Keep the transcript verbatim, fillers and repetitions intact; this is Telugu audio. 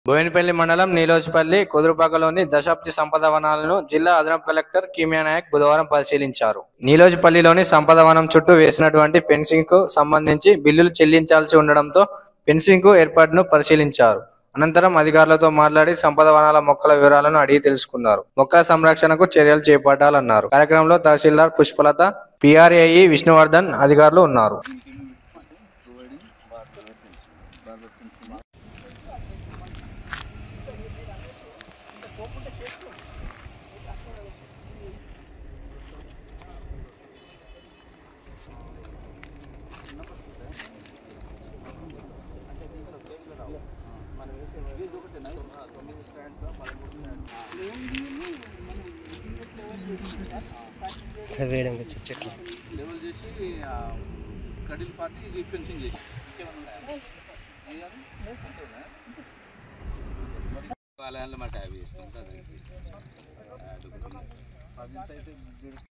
బోయినపల్లి మండలం నీలోజిపల్లి కుదురుపాకలోని దశాబ్ది సంపద వనాలను జిల్లా అదనపు కలెక్టర్ కీమియా నాయక్ బుధవారం పరిశీలించారు. నీలోజిపల్లిలోని సంపద వనం చుట్టూ వేసినటువంటి ఫెన్సింగ్ కు సంబంధించి బిల్లులు చెల్లించాల్సి ఉండడంతో ఫెన్సింగ్ కు ఏర్పాటును పరిశీలించారు. అనంతరం అధికారులతో మాట్లాడి సంపద వనాల మొక్కల వివరాలను అడిగి తెలుసుకున్నారు. మొక్కల సంరక్షణకు చర్యలు చేపట్టాలన్నారు. కార్యక్రమంలో తహసీల్దార్ పుష్పలత, పిఆర్ఏఈ విష్ణువర్ధన్ అధికారులు ఉన్నారు. వేయడం చెట్లు లెవెల్ చేసి కడిల్ పాతి ఫెన్సింగ్ చేసి మాట అవి